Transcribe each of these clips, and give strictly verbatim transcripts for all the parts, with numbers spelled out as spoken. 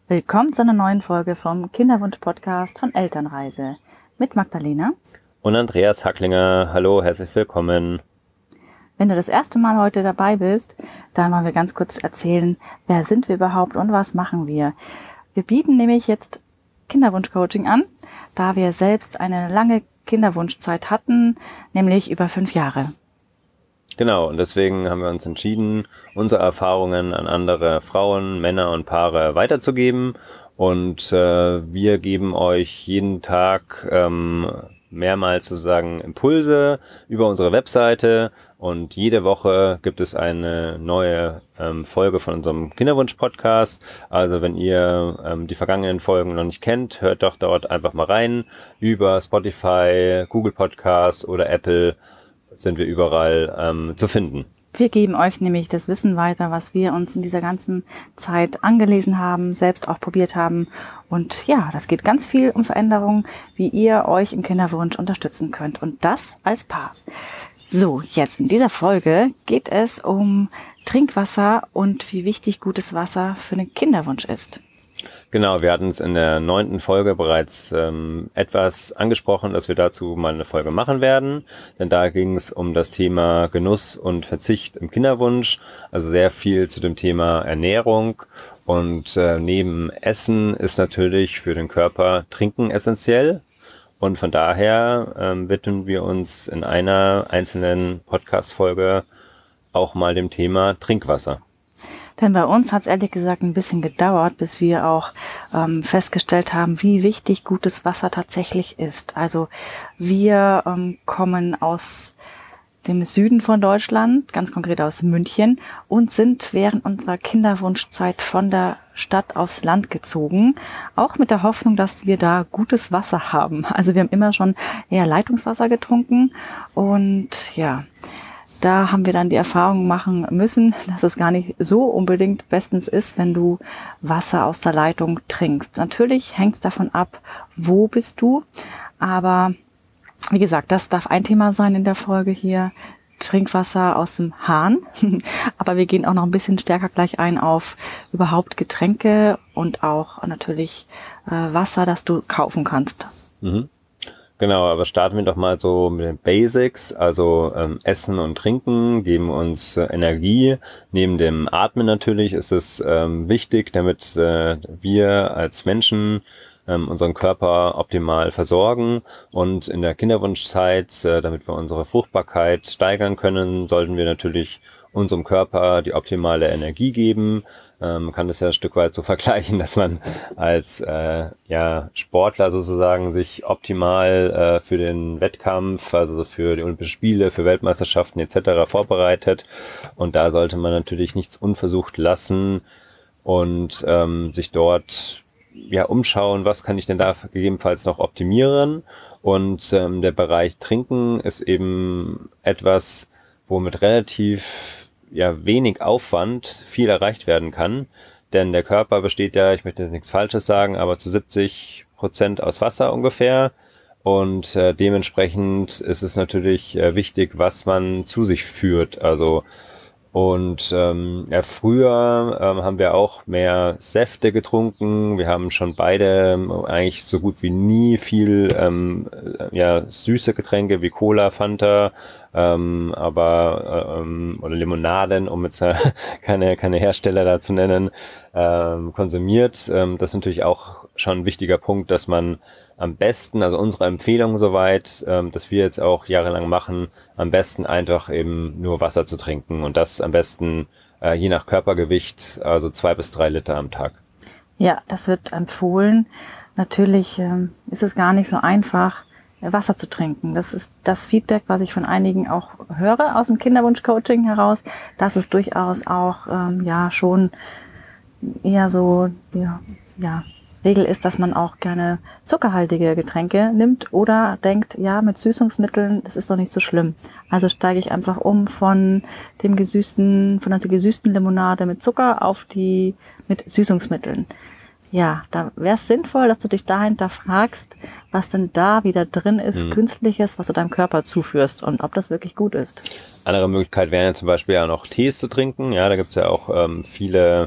Willkommen zu einer neuen Folge vom Kinderwunsch-Podcast von Elternreise mit Magdalena und Andreas Hacklinger. Hallo, herzlich willkommen. Wenn du das erste Mal heute dabei bist, dann wollen wir ganz kurz erzählen, wer sind wir überhaupt und was machen wir. Wir bieten nämlich jetzt Kinderwunsch-Coaching an, da wir selbst eine lange Kinderwunschzeit hatten, nämlich über fünf Jahre. Genau, und deswegen haben wir uns entschieden, unsere Erfahrungen an andere Frauen, Männer und Paare weiterzugeben. Und äh, wir geben euch jeden Tag ähm, mehrmals sozusagen Impulse über unsere Webseite. Und jede Woche gibt es eine neue ähm, Folge von unserem Kinderwunsch-Podcast. Also wenn ihr ähm, die vergangenen Folgen noch nicht kennt, hört doch dort einfach mal rein. Über Spotify, Google Podcast oder Apple sind wir überall ähm, zu finden. Wir geben euch nämlich das Wissen weiter, was wir uns in dieser ganzen Zeit angelesen haben, selbst auch probiert haben. Und ja, das geht ganz viel um Veränderungen, wie ihr euch im Kinderwunsch unterstützen könnt. Und das als Paar. So, jetzt in dieser Folge geht es um Trinkwasser und wie wichtig gutes Wasser für den Kinderwunsch ist. Genau, wir hatten es in der neunten Folge bereits ähm, etwas angesprochen, dass wir dazu mal eine Folge machen werden. Denn da ging es um das Thema Genuss und Verzicht im Kinderwunsch. Also sehr viel zu dem Thema Ernährung. Und äh, neben Essen ist natürlich für den Körper Trinken essentiell. Und von daher ähm, widmen wir uns in einer einzelnen Podcast-Folge auch mal dem Thema Trinkwasser. Denn bei uns hat es ehrlich gesagt ein bisschen gedauert, bis wir auch ähm, festgestellt haben, wie wichtig gutes Wasser tatsächlich ist. Also wir ähm, kommen aus dem Süden von Deutschland, ganz konkret aus München, und sind während unserer Kinderwunschzeit von der Stadt aufs Land gezogen, auch mit der Hoffnung, dass wir da gutes Wasser haben. Also wir haben immer schon eher Leitungswasser getrunken und ja, da haben wir dann die Erfahrung machen müssen, dass es gar nicht so unbedingt bestens ist, wenn du Wasser aus der Leitung trinkst. Natürlich hängt es davon ab, wo bist du, aber wie gesagt, das darf ein Thema sein in der Folge hier, Trinkwasser aus dem Hahn. Aber wir gehen auch noch ein bisschen stärker gleich ein auf überhaupt Getränke und auch natürlich äh, Wasser, das du kaufen kannst. Mhm. Genau, aber starten wir doch mal so mit den Basics, also ähm, Essen und Trinken geben uns äh, Energie. Neben dem Atmen natürlich ist es ähm, wichtig, damit äh, wir als Menschen ähm, unseren Körper optimal versorgen. Und in der Kinderwunschzeit, äh, damit wir unsere Fruchtbarkeit steigern können, sollten wir natürlich unserem Körper die optimale Energie geben. Ähm, man kann das ja ein Stück weit so vergleichen, dass man als äh, ja, Sportler sozusagen sich optimal äh, für den Wettkampf, also für die Olympischen Spiele, für Weltmeisterschaften et cetera vorbereitet. Und da sollte man natürlich nichts unversucht lassen und ähm, sich dort ja umschauen, was kann ich denn da gegebenenfalls noch optimieren. Und ähm, der Bereich Trinken ist eben etwas, womit relativ ja wenig Aufwand viel erreicht werden kann, denn der Körper besteht ja, ich möchte jetzt nichts Falsches sagen, aber zu siebzig Prozent aus Wasser ungefähr und äh, dementsprechend ist es natürlich äh, wichtig, was man zu sich führt, also und ähm, ja, früher ähm, haben wir auch mehr Säfte getrunken. Wir haben schon beide ähm, eigentlich so gut wie nie viel ähm, ja, süße Getränke wie Cola, Fanta, ähm, aber ähm, oder Limonaden, um jetzt äh, keine keine Hersteller da zu nennen, ähm, konsumiert. Ähm, das ist natürlich auch schon ein wichtiger Punkt, dass man am besten, also unsere Empfehlung soweit, ähm, dass wir jetzt auch jahrelang machen, am besten einfach eben nur Wasser zu trinken und das am besten äh, je nach Körpergewicht, also zwei bis drei Liter am Tag. Ja, das wird empfohlen. Natürlich ähm, ist es gar nicht so einfach, Wasser zu trinken. Das ist das Feedback, was ich von einigen auch höre aus dem Kinderwunsch-Coaching heraus, dass es durchaus auch ähm, ja schon eher so ja, ja Regel ist, dass man auch gerne zuckerhaltige Getränke nimmt oder denkt, ja, mit Süßungsmitteln, das ist doch nicht so schlimm. Also steige ich einfach um von dem gesüßten, von der gesüßten Limonade mit Zucker auf die mit Süßungsmitteln. Ja, da wäre es sinnvoll, dass du dich dahinter fragst, was denn da wieder drin ist, mhm. Künstliches, was du deinem Körper zuführst und ob das wirklich gut ist. Andere Möglichkeit wäre ja zum Beispiel ja noch Tees zu trinken. Ja, da gibt es ja auch ähm, viele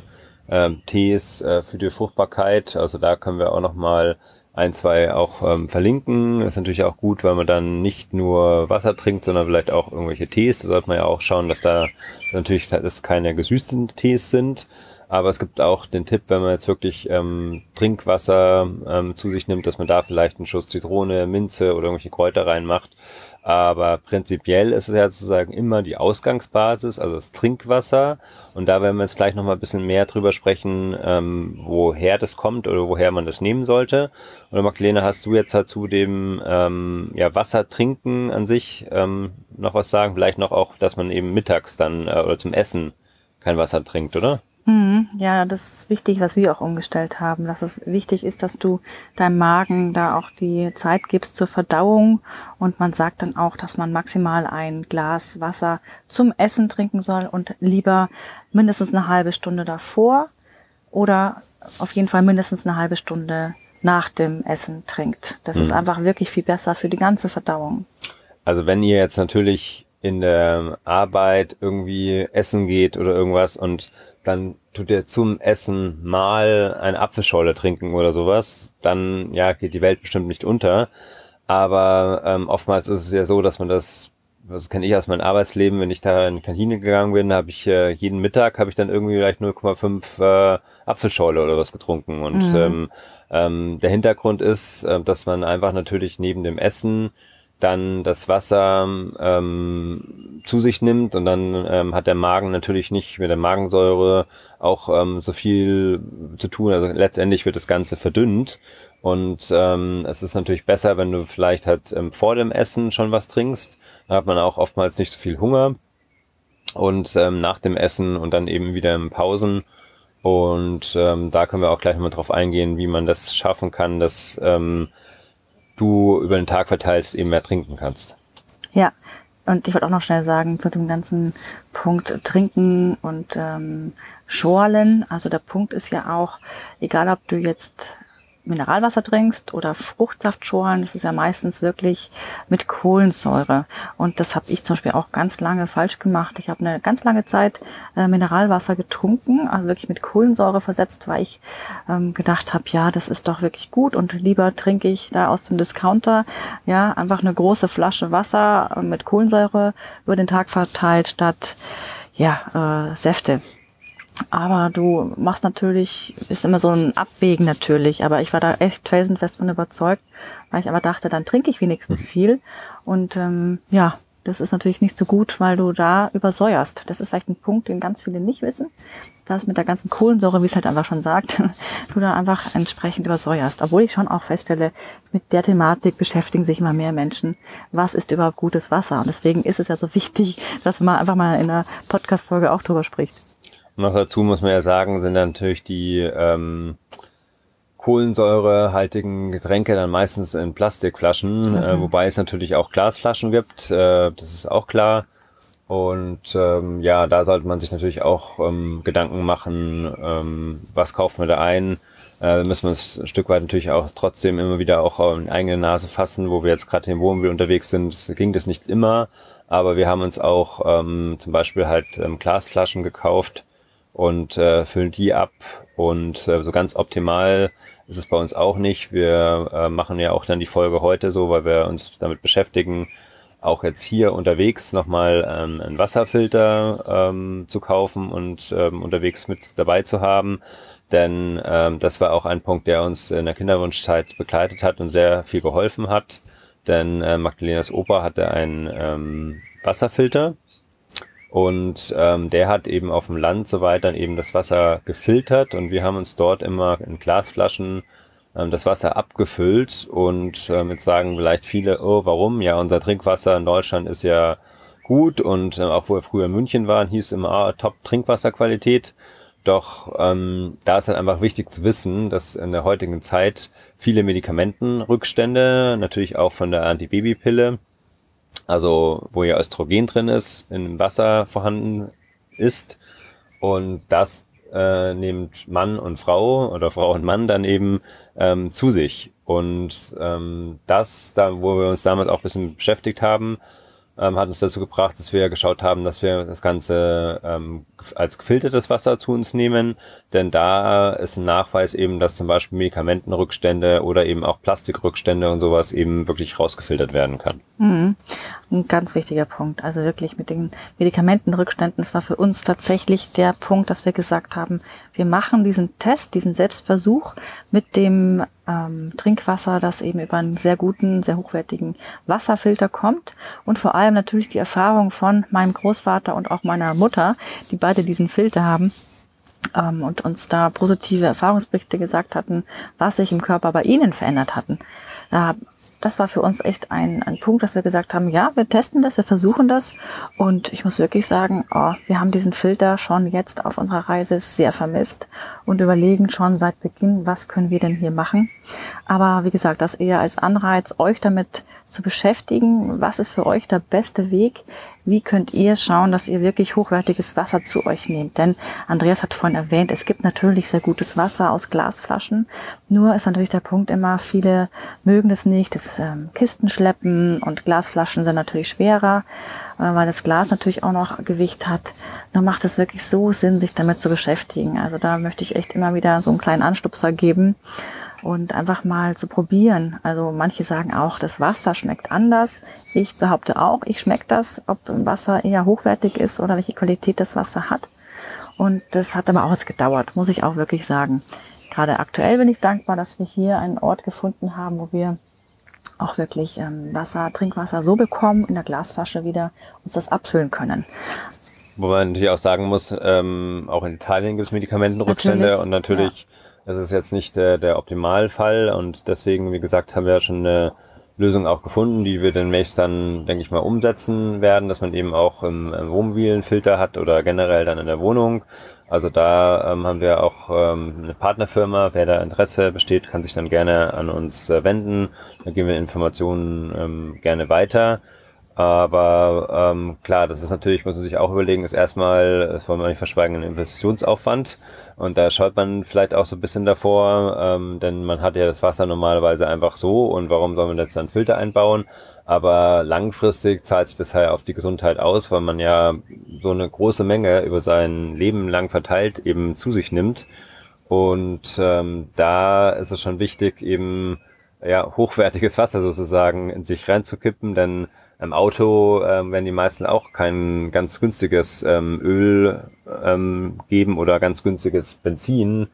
ähm, Tees äh, für die Fruchtbarkeit. Also da können wir auch nochmal ein, zwei auch ähm, verlinken. Das ist natürlich auch gut, weil man dann nicht nur Wasser trinkt, sondern vielleicht auch irgendwelche Tees. Da sollte man ja auch schauen, dass da natürlich dass keine gesüßten Tees sind. Aber es gibt auch den Tipp, wenn man jetzt wirklich ähm, Trinkwasser ähm, zu sich nimmt, dass man da vielleicht einen Schuss Zitrone, Minze oder irgendwelche Kräuter reinmacht. Aber prinzipiell ist es ja sozusagen immer die Ausgangsbasis, also das Trinkwasser. Und da werden wir jetzt gleich nochmal ein bisschen mehr drüber sprechen, ähm, woher das kommt oder woher man das nehmen sollte. Oder Magdalena, hast du jetzt dazu dem ähm, ja, Wasser trinken an sich ähm, noch was sagen? Vielleicht noch auch, dass man eben mittags dann äh, oder zum Essen kein Wasser trinkt, oder? Ja, das ist wichtig, was wir auch umgestellt haben, dass es wichtig ist, dass du deinem Magen da auch die Zeit gibst zur Verdauung, und man sagt dann auch, dass man maximal ein Glas Wasser zum Essen trinken soll und lieber mindestens eine halbe Stunde davor oder auf jeden Fall mindestens eine halbe Stunde nach dem Essen trinkt. Das mhm. ist einfach wirklich viel besser für die ganze Verdauung. Also wenn ihr jetzt natürlich in der Arbeit irgendwie essen geht oder irgendwas und dann tut ihr zum Essen mal eine Apfelschorle trinken oder sowas, dann ja geht die Welt bestimmt nicht unter. Aber ähm, oftmals ist es ja so, dass man das, das kenne ich aus meinem Arbeitsleben, wenn ich da in die Kantine gegangen bin, habe ich äh, jeden Mittag habe ich dann irgendwie vielleicht null Komma fünf äh, Apfelschorle oder was getrunken. Und mhm. ähm, ähm, der Hintergrund ist, äh, dass man einfach natürlich neben dem Essen dann das Wasser ähm, zu sich nimmt, und dann ähm, hat der Magen natürlich nicht mit der Magensäure auch ähm, so viel zu tun. Also letztendlich wird das Ganze verdünnt, und ähm, es ist natürlich besser, wenn du vielleicht halt ähm, vor dem Essen schon was trinkst. Da hat man auch oftmals nicht so viel Hunger, und ähm, nach dem Essen und dann eben wieder in Pausen. Und ähm, da können wir auch gleich mal drauf eingehen, wie man das schaffen kann, dass ähm, du über den Tag verteilst eben mehr trinken kannst. Ja, und ich wollte auch noch schnell sagen zu dem ganzen Punkt Trinken und ähm, Schorlen. Also der Punkt ist ja auch, egal ob du jetzt Mineralwasser trinkst oder Fruchtsaftschorlen, das ist ja meistens wirklich mit Kohlensäure. Und das habe ich zum Beispiel auch ganz lange falsch gemacht. Ich habe eine ganz lange Zeit äh, Mineralwasser getrunken, also wirklich mit Kohlensäure versetzt, weil ich ähm, gedacht habe, ja, das ist doch wirklich gut, und lieber trinke ich da aus dem Discounter ja einfach eine große Flasche Wasser mit Kohlensäure über den Tag verteilt, statt ja äh, Säfte. Aber du machst natürlich, ist immer so ein Abwägen natürlich, aber ich war da echt felsenfest von überzeugt, weil ich aber dachte, dann trinke ich wenigstens viel, und ähm, ja, das ist natürlich nicht so gut, weil du da übersäuerst. Das ist vielleicht ein Punkt, den ganz viele nicht wissen, dass mit der ganzen Kohlensäure, wie es halt einfach schon sagt, du da einfach entsprechend übersäuerst. Obwohl ich schon auch feststelle, mit der Thematik beschäftigen sich immer mehr Menschen. Was ist überhaupt gutes Wasser? Und deswegen ist es ja so wichtig, dass man einfach mal in einer Podcast-Folge auch drüber spricht. Noch dazu muss man ja sagen, sind dann natürlich die ähm, kohlensäurehaltigen Getränke dann meistens in Plastikflaschen, mhm. äh, wobei es natürlich auch Glasflaschen gibt, äh, das ist auch klar. Und ähm, ja, da sollte man sich natürlich auch ähm, Gedanken machen, ähm, was kauft man da ein. Äh, müssen wir es ein Stück weit natürlich auch trotzdem immer wieder auch in die eigene Nase fassen, wo wir jetzt gerade im Wohnmobil unterwegs sind, ging das nicht immer, aber wir haben uns auch ähm, zum Beispiel halt ähm, Glasflaschen gekauft und äh, füllen die ab, und äh, so ganz optimal ist es bei uns auch nicht. Wir äh, machen ja auch dann die Folge heute so, weil wir uns damit beschäftigen, auch jetzt hier unterwegs nochmal ähm, einen Wasserfilter ähm, zu kaufen und ähm, unterwegs mit dabei zu haben, denn ähm, das war auch ein Punkt, der uns in der Kinderwunschzeit begleitet hat und sehr viel geholfen hat, denn äh, Magdalenas Opa hatte einen ähm, Wasserfilter. Und ähm, der hat eben auf dem Land soweit dann eben das Wasser gefiltert, und wir haben uns dort immer in Glasflaschen ähm, das Wasser abgefüllt. Und ähm, jetzt sagen vielleicht viele, oh, warum? Ja, unser Trinkwasser in Deutschland ist ja gut, und äh, auch wo wir früher in München waren, hieß immer ah, Top-Trinkwasserqualität. Doch ähm, da ist halt einfach wichtig zu wissen, dass in der heutigen Zeit viele Medikamentenrückstände, natürlich auch von der Antibabypille, also wo ja Östrogen drin ist, im Wasser vorhanden ist, und das äh, nimmt Mann und Frau oder Frau und Mann dann eben ähm, zu sich. Und ähm, das, da wo wir uns damit auch ein bisschen beschäftigt haben, ähm, hat uns dazu gebracht, dass wir geschaut haben, dass wir das Ganze ähm, als gefiltertes Wasser zu uns nehmen, denn da ist ein Nachweis eben, dass zum Beispiel Medikamentenrückstände oder eben auch Plastikrückstände und sowas eben wirklich rausgefiltert werden kann. Mhm. Ein ganz wichtiger Punkt. Also wirklich mit den Medikamentenrückständen, das war für uns tatsächlich der Punkt, dass wir gesagt haben, wir machen diesen Test, diesen Selbstversuch mit dem ähm, Trinkwasser, das eben über einen sehr guten, sehr hochwertigen Wasserfilter kommt und vor allem natürlich die Erfahrung von meinem Großvater und auch meiner Mutter, die beide diesen Filter haben ähm, und uns da positive Erfahrungsberichte gesagt hatten, was sich im Körper bei ihnen verändert hatten. Da Das war für uns echt ein, ein Punkt, dass wir gesagt haben, ja, wir testen das, wir versuchen das. Und ich muss wirklich sagen, oh, wir haben diesen Filter schon jetzt auf unserer Reise sehr vermisst und überlegen schon seit Beginn, was können wir denn hier machen. Aber wie gesagt, das eher als Anreiz, euch damit zu beschäftigen. Was ist für euch der beste Weg? Wie könnt ihr schauen, dass ihr wirklich hochwertiges Wasser zu euch nehmt? Denn Andreas hat vorhin erwähnt, es gibt natürlich sehr gutes Wasser aus Glasflaschen. Nur ist natürlich der Punkt immer, viele mögen das nicht, das ähm, Kisten schleppen und Glasflaschen sind natürlich schwerer, äh, weil das Glas natürlich auch noch Gewicht hat. Nur macht es wirklich so Sinn, sich damit zu beschäftigen. Also da möchte ich echt immer wieder so einen kleinen Anstupser geben. Und einfach mal zu probieren. Also manche sagen auch, das Wasser schmeckt anders. Ich behaupte auch, ich schmecke das, ob Wasser eher hochwertig ist oder welche Qualität das Wasser hat. Und das hat aber auch jetzt gedauert, muss ich auch wirklich sagen. Gerade aktuell bin ich dankbar, dass wir hier einen Ort gefunden haben, wo wir auch wirklich ähm, Wasser, Trinkwasser so bekommen, in der Glasflasche wieder uns das abfüllen können. Wo man natürlich auch sagen muss, ähm, auch in Italien gibt es Medikamentenrückstände natürlich, und natürlich ja. Das ist jetzt nicht der, der Optimalfall und deswegen, wie gesagt, haben wir ja schon eine Lösung auch gefunden, die wir demnächst dann, denke ich mal, umsetzen werden, dass man eben auch im, im Wohnmobil einen Filter hat oder generell dann in der Wohnung. Also da ähm, haben wir auch ähm, eine Partnerfirma. Wer da Interesse besteht, kann sich dann gerne an uns äh, wenden. Da geben wir Informationen ähm, gerne weiter. Aber ähm, klar, das ist natürlich, muss man sich auch überlegen, ist erstmal, das wollen wir nicht verschweigen, ein Investitionsaufwand. Und da schaut man vielleicht auch so ein bisschen davor, ähm, denn man hat ja das Wasser normalerweise einfach so und warum soll man jetzt dann Filter einbauen? Aber langfristig zahlt sich das halt auf die Gesundheit aus, weil man ja so eine große Menge über sein Leben lang verteilt eben zu sich nimmt. Und ähm, da ist es schon wichtig, eben ja hochwertiges Wasser sozusagen in sich reinzukippen, denn im Auto ähm, werden die meisten auch kein ganz günstiges ähm, Öl ähm, geben oder ganz günstiges Benzin.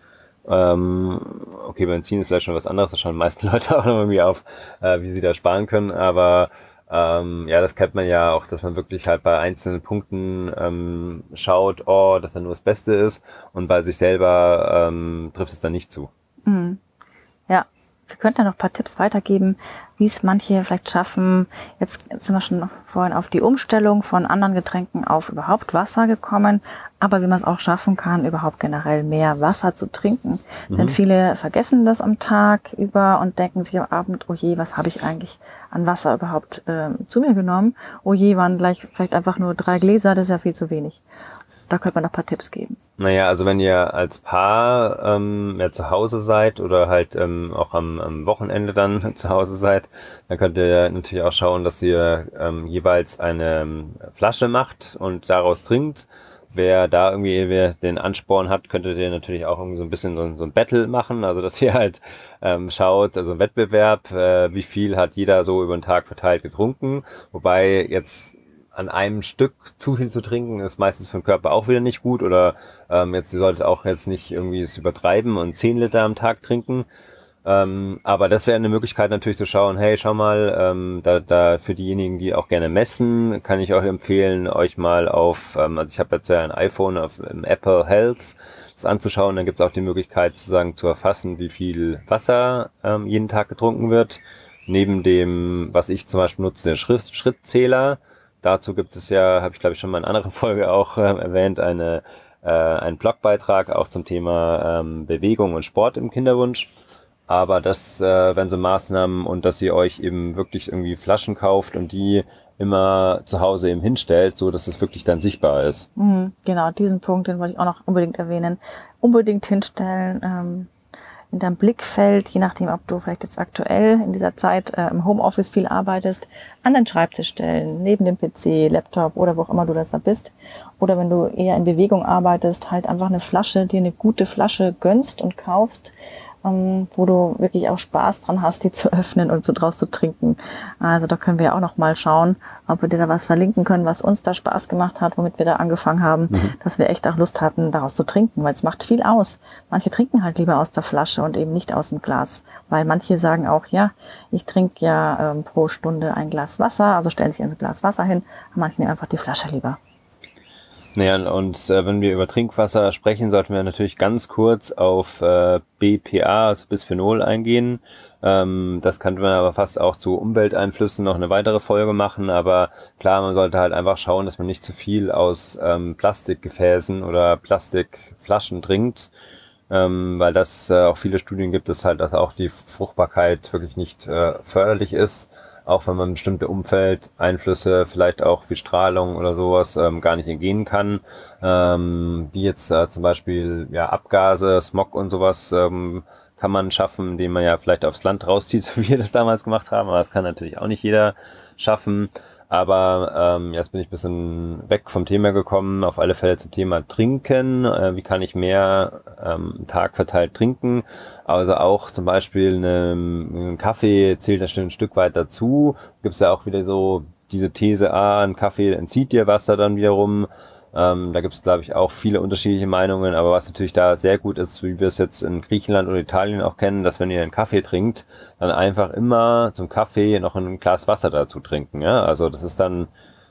Ähm, okay, Benzin ist vielleicht schon was anderes, da schauen die meisten Leute auch noch irgendwie auf, äh, wie sie da sparen können, aber ähm, ja, das kennt man ja auch, dass man wirklich halt bei einzelnen Punkten ähm, schaut, oh, dass da nur das Beste ist und bei sich selber ähm, trifft es dann nicht zu. Mhm. Ja. Wir könnten ja noch ein paar Tipps weitergeben, wie es manche vielleicht schaffen. Jetzt sind wir schon vorhin auf die Umstellung von anderen Getränken auf überhaupt Wasser gekommen, aber wie man es auch schaffen kann, überhaupt generell mehr Wasser zu trinken. Mhm. Denn viele vergessen das am Tag über und denken sich am Abend, oh je, was habe ich eigentlich an Wasser überhaupt äh, zu mir genommen? Oh je, waren gleich vielleicht einfach nur drei Gläser, das ist ja viel zu wenig. Da könnte man noch ein paar Tipps geben. Naja, also wenn ihr als Paar ähm, ja, zu Hause seid oder halt ähm, auch am, am Wochenende dann zu Hause seid, dann könnt ihr natürlich auch schauen, dass ihr ähm, jeweils eine ähm, Flasche macht und daraus trinkt. Wer da irgendwie den Ansporn hat, könntet ihr natürlich auch irgendwie so ein bisschen so, so ein Battle machen, also dass ihr halt ähm, schaut, also ein Wettbewerb, äh, wie viel hat jeder so über den Tag verteilt getrunken, wobei jetzt an einem Stück zu viel zu trinken ist meistens für den Körper auch wieder nicht gut oder ähm, jetzt, ihr solltet auch jetzt nicht irgendwie es übertreiben und zehn Liter am Tag trinken. Ähm, aber das wäre eine Möglichkeit natürlich zu schauen, hey, schau mal, ähm, da, da für diejenigen, die auch gerne messen, kann ich euch empfehlen, euch mal auf, ähm, also ich habe jetzt ja ein iPhone auf im Apple Health, das anzuschauen, dann gibt es auch die Möglichkeit sozusagen zu erfassen, wie viel Wasser ähm, jeden Tag getrunken wird. Neben dem, was ich zum Beispiel nutze, den Schritt, Schrittzähler. Dazu gibt es ja, habe ich glaube ich schon mal in einer anderen Folge auch äh, erwähnt, eine, äh, einen Blogbeitrag auch zum Thema ähm, Bewegung und Sport im Kinderwunsch. Aber das äh, wären so Maßnahmen und dass ihr euch eben wirklich irgendwie Flaschen kauft und die immer zu Hause eben hinstellt, so dass es wirklich dann sichtbar ist. Mhm, genau, diesen Punkt, den wollte ich auch noch unbedingt erwähnen. Unbedingt hinstellen. Ähm, in deinem Blickfeld, je nachdem, ob du vielleicht jetzt aktuell in dieser Zeit äh, im Homeoffice viel arbeitest, an den Schreibtisch stellen, neben dem P C, Laptop oder wo auch immer du das da bist. Oder wenn du eher in Bewegung arbeitest, halt einfach eine Flasche, dir eine gute Flasche gönnst und kaufst, ähm, wo du wirklich auch Spaß dran hast, die zu öffnen und so draus zu trinken. Also da können wir auch noch mal schauen, ob wir dir da was verlinken können, was uns da Spaß gemacht hat, womit wir da angefangen haben, mhm. dass wir echt auch Lust hatten, daraus zu trinken, weil es macht viel aus. Manche trinken halt lieber aus der Flasche und eben nicht aus dem Glas, weil manche sagen auch, ja, ich trinke ja ähm, pro Stunde ein Glas Wasser, also stellen sich ein Glas Wasser hin, und manche nehmen einfach die Flasche lieber. Naja, und äh, wenn wir über Trinkwasser sprechen, sollten wir natürlich ganz kurz auf äh, B P A, also Bisphenol, eingehen. Ähm, das könnte man aber fast auch zu Umwelteinflüssen noch eine weitere Folge machen. Aber klar, man sollte halt einfach schauen, dass man nicht zu viel aus ähm, Plastikgefäßen oder Plastikflaschen trinkt, ähm, weil das äh, auch viele Studien gibt, dass halt dass auch die Fruchtbarkeit wirklich nicht äh, förderlich ist. Auch wenn man bestimmte Umfeldeinflüsse, vielleicht auch wie Strahlung oder sowas, ähm, gar nicht entgehen kann. Ähm, wie jetzt äh, zum Beispiel ja Abgase, Smog und sowas ähm, kann man schaffen, indem man ja vielleicht aufs Land rauszieht, so wie wir das damals gemacht haben. Aber das kann natürlich auch nicht jeder schaffen. Aber ähm, jetzt bin ich ein bisschen weg vom Thema gekommen, auf alle Fälle zum Thema Trinken. Äh, wie kann ich mehr ähm, Tag verteilt trinken? Also auch zum Beispiel ein Kaffee zählt da ein Stück weit dazu. Gibt es ja auch wieder so diese These, ah, ein Kaffee entzieht dir Wasser dann wiederum. Ähm, da gibt es, glaube ich, auch viele unterschiedliche Meinungen, aber was natürlich da sehr gut ist, wie wir es jetzt in Griechenland oder Italien auch kennen, dass wenn ihr einen Kaffee trinkt, dann einfach immer zum Kaffee noch ein Glas Wasser dazu trinken. Ja? Also das ist dann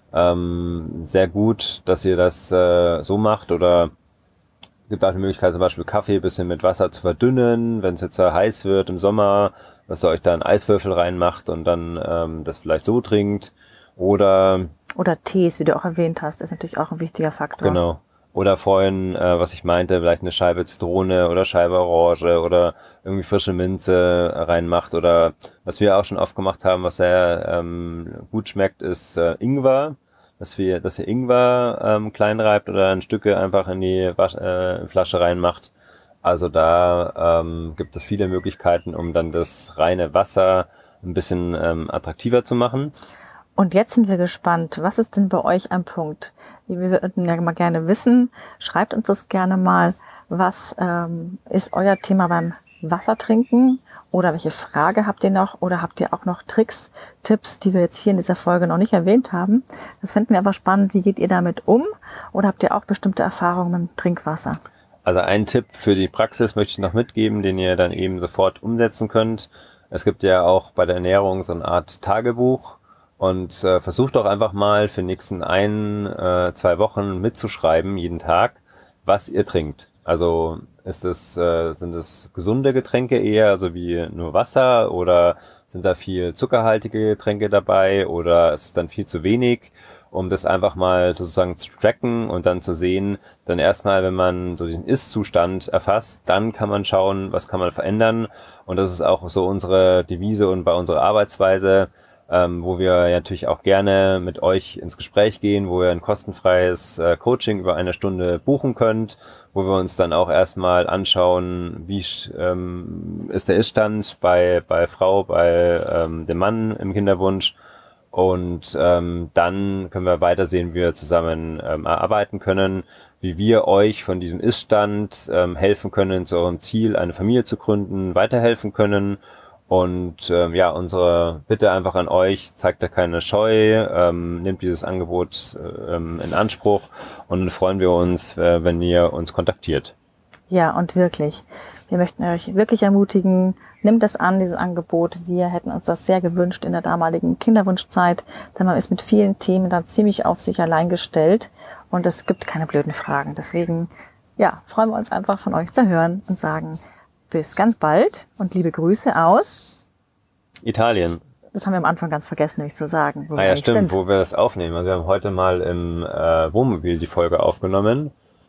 ähm, sehr gut, dass ihr das äh, so macht, oder gibt auch die Möglichkeit, zum Beispiel Kaffee ein bisschen mit Wasser zu verdünnen, wenn es jetzt sehr heiß wird im Sommer, dass ihr euch da einen Eiswürfel reinmacht und dann ähm, das vielleicht so trinkt. Oder Oder Tees, wie du auch erwähnt hast, ist natürlich auch ein wichtiger Faktor. Genau. Oder vorhin, äh, was ich meinte, vielleicht eine Scheibe Zitrone oder Scheibe Orange oder irgendwie frische Minze reinmacht. Oder was wir auch schon oft gemacht haben, was sehr ähm, gut schmeckt, ist äh, Ingwer. Dass wir, dass ihr Ingwer ähm, klein reibt oder in Stücke einfach in die Wasch, äh, Flasche reinmacht. Also da ähm, gibt es viele Möglichkeiten, um dann das reine Wasser ein bisschen ähm, attraktiver zu machen. Und jetzt sind wir gespannt, was ist denn bei euch am Punkt? Wir würden ja mal gerne wissen, schreibt uns das gerne mal, was ähm, ist euer Thema beim Wassertrinken, oder welche Frage habt ihr noch, oder habt ihr auch noch Tricks, Tipps, die wir jetzt hier in dieser Folge noch nicht erwähnt haben? Das fänden wir einfach spannend. Wie geht ihr damit um, oder habt ihr auch bestimmte Erfahrungen mit dem Trinkwasser? Also einen Tipp für die Praxis möchte ich noch mitgeben, den ihr dann eben sofort umsetzen könnt. Es gibt ja auch bei der Ernährung so eine Art Tagebuch. Und äh, versucht doch einfach mal für die nächsten ein, äh, zwei Wochen mitzuschreiben, jeden Tag, was ihr trinkt. Also ist es, äh, sind es gesunde Getränke eher, also wie nur Wasser, oder sind da viel zuckerhaltige Getränke dabei, oder ist es dann viel zu wenig, um das einfach mal sozusagen zu tracken und dann zu sehen, dann erstmal, wenn man so diesen Ist-Zustand erfasst, dann kann man schauen, was kann man verändern. Und das ist auch so unsere Devise und bei unserer Arbeitsweise, Ähm, wo wir natürlich auch gerne mit euch ins Gespräch gehen, wo ihr ein kostenfreies äh, Coaching über eine Stunde buchen könnt, wo wir uns dann auch erstmal anschauen, wie ähm, ist der Iststand bei bei Frau, bei ähm, dem Mann im Kinderwunsch, und ähm, dann können wir weitersehen, wie wir zusammen ähm, erarbeiten können, wie wir euch von diesem Iststand ähm, helfen können, zu eurem Ziel, eine Familie zu gründen, weiterhelfen können. Und ähm, ja, unsere Bitte einfach an euch, zeigt da keine Scheu, ähm, nehmt dieses Angebot ähm, in Anspruch, und dann freuen wir uns, äh, wenn ihr uns kontaktiert. Ja, und wirklich, wir möchten euch wirklich ermutigen, nimmt das an, dieses Angebot. Wir hätten uns das sehr gewünscht in der damaligen Kinderwunschzeit, denn man ist mit vielen Themen dann ziemlich auf sich allein gestellt und es gibt keine blöden Fragen. Deswegen, ja, freuen wir uns einfach, von euch zu hören und sagen, bis ganz bald und liebe Grüße aus Italien. Das haben wir am Anfang ganz vergessen, nämlich zu sagen. Wo ah ja, stimmt, sind. Wo wir das aufnehmen. Also wir haben heute mal im äh, Wohnmobil die Folge aufgenommen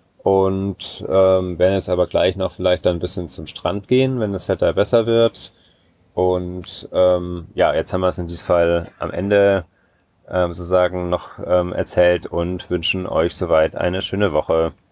und ähm, werden jetzt aber gleich noch vielleicht dann ein bisschen zum Strand gehen, wenn das Wetter besser wird. Und ähm, ja, jetzt haben wir es in diesem Fall am Ende ähm, sozusagen noch ähm, erzählt und wünschen euch soweit eine schöne Woche.